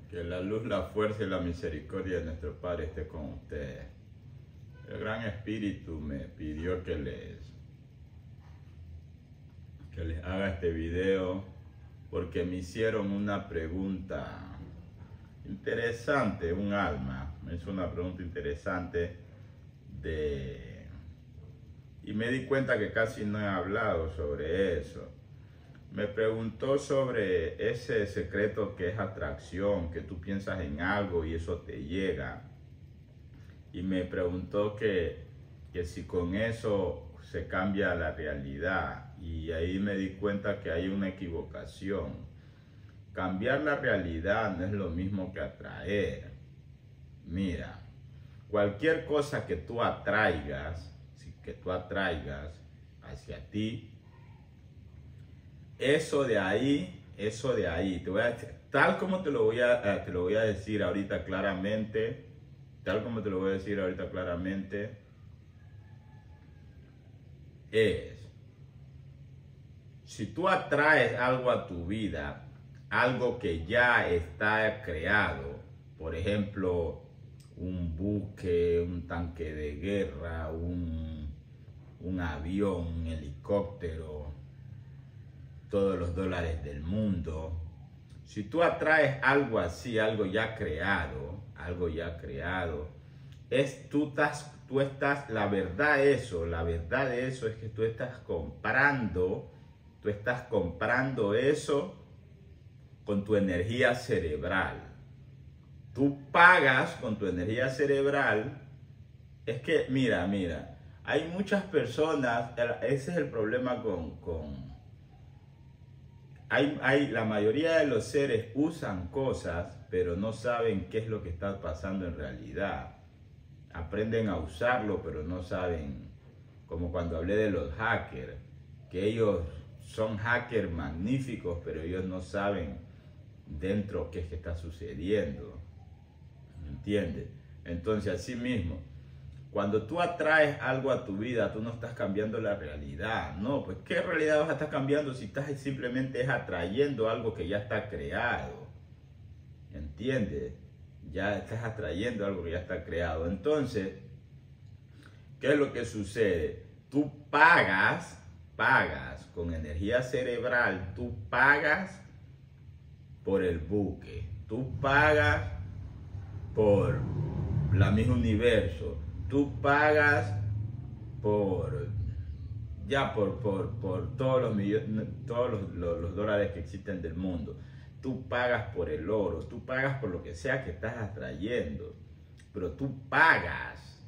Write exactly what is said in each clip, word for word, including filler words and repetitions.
Que la luz, la fuerza y la misericordia de nuestro Padre esté con ustedes. El Gran Espíritu me pidió que les, que les haga este video porque me hicieron una pregunta interesante, un alma. Me hizo una pregunta interesante de... y me di cuenta que casi no he hablado sobre eso. Me preguntó sobre ese secreto que es atracción, que tú piensas en algo y eso te llega. Y me preguntó que, que si con eso se cambia la realidad. Y ahí me di cuenta que hay una equivocación. Cambiar la realidad no es lo mismo que atraer. Mira, cualquier cosa que tú atraigas, que tú atraigas hacia ti, eso de ahí, eso de ahí, te voy a, tal como te lo voy a, te lo voy a decir ahorita claramente, tal como te lo voy a decir ahorita claramente, es, si tú atraes algo a tu vida, algo que ya está creado, por ejemplo, un buque, un tanque de guerra, un, un avión, un helicóptero, todos los dólares del mundo. Si tú atraes algo así, algo ya creado, algo ya creado, es tú estás, tú estás, la verdad eso, la verdad de eso es que tú estás comprando, tú estás comprando eso con tu energía cerebral. Tú pagas con tu energía cerebral. Es que, mira, mira, hay muchas personas, ese es el problema con... con Hay, hay, la mayoría de los seres usan cosas, pero no saben qué es lo que está pasando en realidad. Aprenden a usarlo, pero no saben, como cuando hablé de los hackers, que ellos son hackers magníficos, pero ellos no saben dentro qué es que está sucediendo. ¿Me entiendes? Entonces, así mismo, cuando tú atraes algo a tu vida, tú no estás cambiando la realidad. No, pues ¿qué realidad vas a estar cambiando si estás simplemente atrayendo algo que ya está creado? ¿Entiendes? Ya estás atrayendo algo que ya está creado. Entonces, ¿qué es lo que sucede? Tú pagas, pagas con energía cerebral, tú pagas por el buque, tú pagas por la misma universo. Tú pagas por, ya por, por, por todos, los, millones, todos los, los, los dólares que existen del mundo. Tú pagas por el oro, tú pagas por lo que sea que estás atrayendo. Pero tú pagas,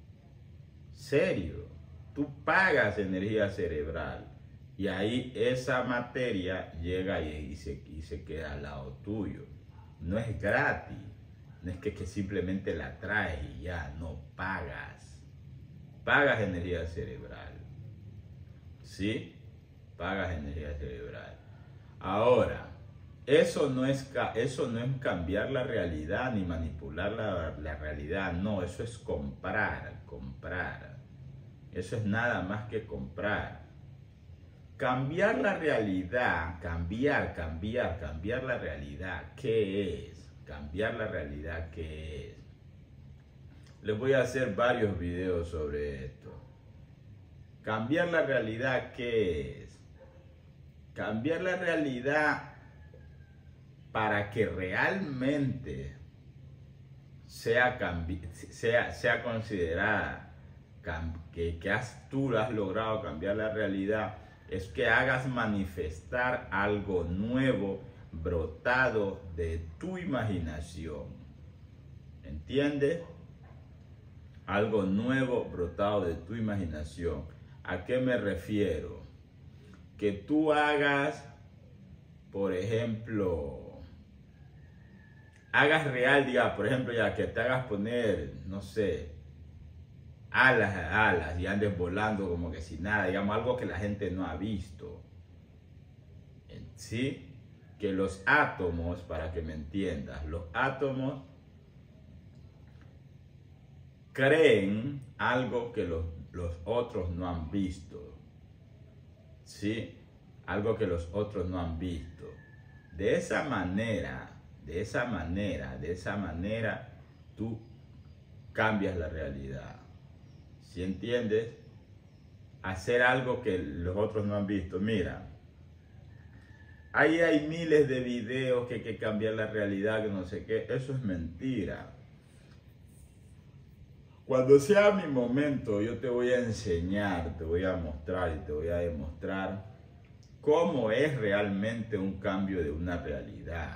serio, tú pagas energía cerebral. Y ahí esa materia llega y, y, se, y se queda al lado tuyo. No es gratis. No es que, que simplemente la traes y ya, no, pagas. Pagas energía cerebral. ¿Sí? Pagas energía cerebral. Ahora, eso no es, eso no es cambiar la realidad ni manipular la, la realidad. No, eso es comprar, comprar. Eso es nada más que comprar. Cambiar la realidad, cambiar, cambiar, cambiar la realidad. ¿Qué es? Cambiar la realidad, ¿qué es? Les voy a hacer varios videos sobre esto. Cambiar la realidad, ¿qué es? Cambiar la realidad para que realmente sea, sea, sea considerada que, que has, tú has logrado cambiar la realidad, es que hagas manifestar algo nuevo brotado de tu imaginación. ¿Entiendes? Algo nuevo brotado de tu imaginación. ¿A qué me refiero? Que tú hagas, por ejemplo, hagas real, diga, por ejemplo, ya que te hagas poner, no sé, alas, alas y andes volando como que sin nada, digamos, algo que la gente no ha visto. ¿Sí? Que los átomos, para que me entiendas, los átomos creen algo que los, los otros no han visto. ¿Sí? Algo que los otros no han visto. De esa manera, De esa manera, de esa manera, tú cambias la realidad. ¿Sí entiendes? Hacer algo que los otros no han visto. Mira, ahí hay miles de videos que hay que cambiar la realidad, que no sé qué. Eso es mentira. Cuando sea mi momento, yo te voy a enseñar, te voy a mostrar y te voy a demostrar cómo es realmente un cambio de una realidad.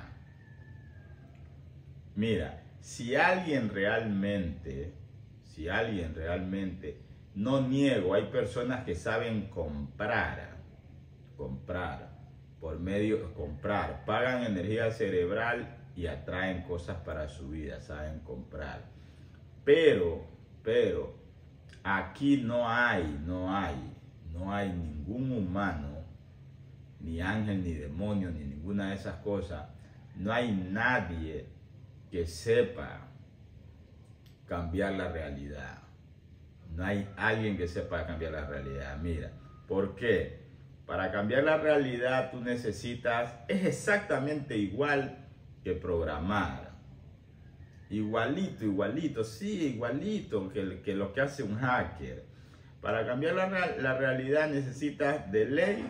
Mira, si alguien realmente, si alguien realmente, no niego, hay personas que saben comprar, comprar, por medio, comprar, pagan energía cerebral y atraen cosas para su vida, saben comprar. Pero, pero, aquí no hay, no hay, no hay ningún humano, ni ángel, ni demonio, ni ninguna de esas cosas, no hay nadie que sepa cambiar la realidad. No hay alguien que sepa cambiar la realidad. Mira, ¿por qué? Para cambiar la realidad tú necesitas, es exactamente igual que programar. Igualito, igualito, sí, igualito que, que lo que hace un hacker. Para cambiar la, la realidad necesitas de ley,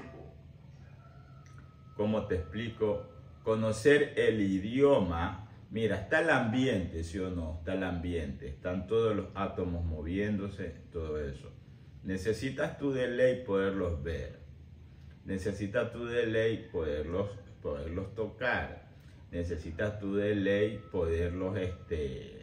como te explico, conocer el idioma. Mira, está el ambiente, ¿sí o no? Está el ambiente, están todos los átomos moviéndose, todo eso. Necesitas tú de ley poderlos ver. Necesitas tú de ley poderlos, poderlos tocar. Necesitas tú de ley poderlos, este,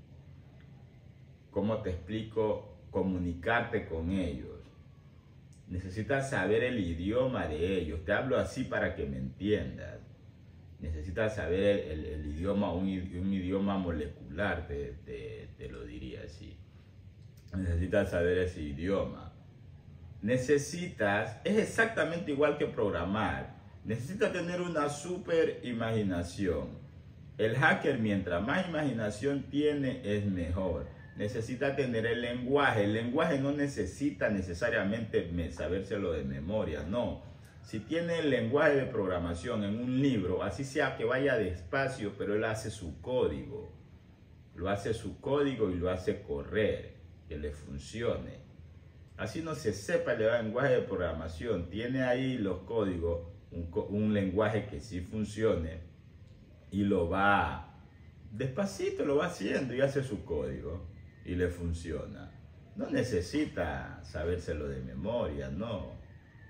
¿cómo te explico? Comunicarte con ellos. Necesitas saber el idioma de ellos. Te hablo así para que me entiendas. Necesitas saber el, el, el idioma, un, un idioma molecular, te, te, te lo diría así. Necesitas saber ese idioma. Necesitas, es exactamente igual que programar. Necesitas tener una super imaginación. El hacker, mientras más imaginación tiene, es mejor. Necesita tener el lenguaje. El lenguaje no necesita necesariamente sabérselo de memoria, no. Si tiene el lenguaje de programación en un libro, así sea que vaya despacio, pero él hace su código. Lo hace su código y lo hace correr, que le funcione. Así no se sepa el lenguaje de programación, tiene ahí los códigos, un, un lenguaje que sí funcione y lo va, despacito lo va haciendo y hace su código y le funciona. No necesita sabérselo de memoria, no.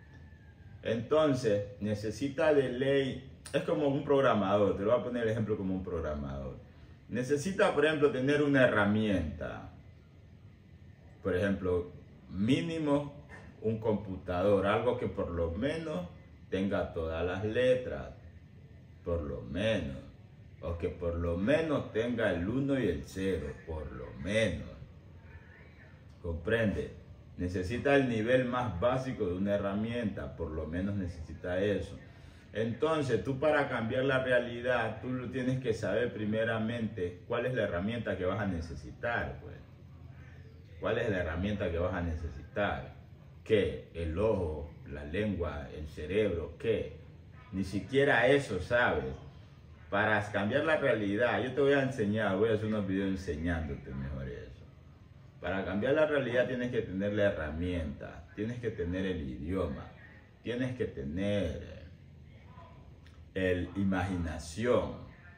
Entonces, necesita de ley, es como un programador, te lo voy a poner el ejemplo como un programador. Necesita, por ejemplo, tener una herramienta. Por ejemplo, mínimo un computador, algo que por lo menos tenga todas las letras, por lo menos. O que por lo menos tenga el uno y el cero, por lo menos. ¿Comprende? Necesita el nivel más básico de una herramienta, por lo menos necesita eso. Entonces, tú para cambiar la realidad, tú lo tienes que saber primeramente cuál es la herramienta que vas a necesitar, pues. ¿Cuál es la herramienta que vas a necesitar? ¿Qué? El ojo, la lengua, el cerebro, ¿qué? Ni siquiera eso sabes. Para cambiar la realidad, yo te voy a enseñar, voy a hacer unos videos enseñándote mejor eso. Para cambiar la realidad tienes que tener la herramienta, tienes que tener el idioma, tienes que tener el imaginación,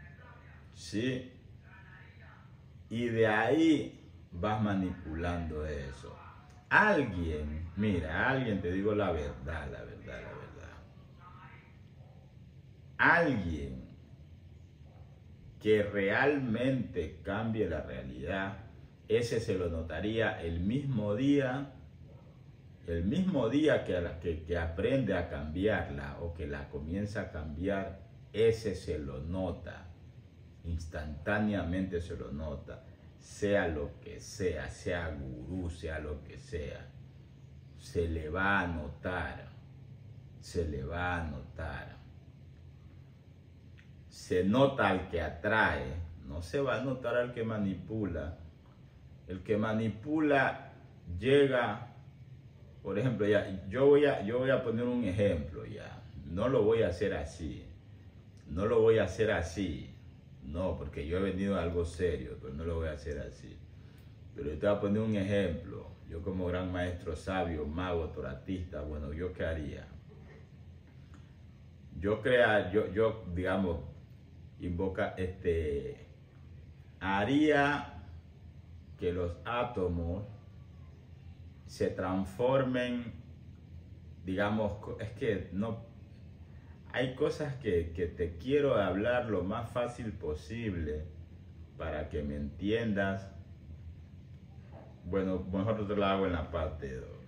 ¿sí? Y de ahí vas manipulando eso. Alguien, mira, alguien, te digo la verdad, la verdad, la verdad. Alguien que realmente cambie la realidad, ese se lo notaría el mismo día, el mismo día que, la, que, que aprende a cambiarla o que la comienza a cambiar, ese se lo nota, instantáneamente se lo nota, sea lo que sea, sea gurú, sea lo que sea, se le va a notar, se le va a notar. Se nota al que atrae, no se va a notar al que manipula. El que manipula llega, por ejemplo, ya, yo, voy a, yo voy a poner un ejemplo ya, no lo voy a hacer así, no lo voy a hacer así, No, porque yo he venido a algo serio, pero no lo voy a hacer así. Pero yo te voy a poner un ejemplo. Yo como gran maestro sabio, mago, toratista, bueno, ¿yo qué haría? Yo crea, yo, yo digamos, invoca, este, haría que los átomos se transformen, digamos, es que no, hay cosas que, que te quiero hablar lo más fácil posible para que me entiendas. Bueno, mejor te lo hago en la parte dos.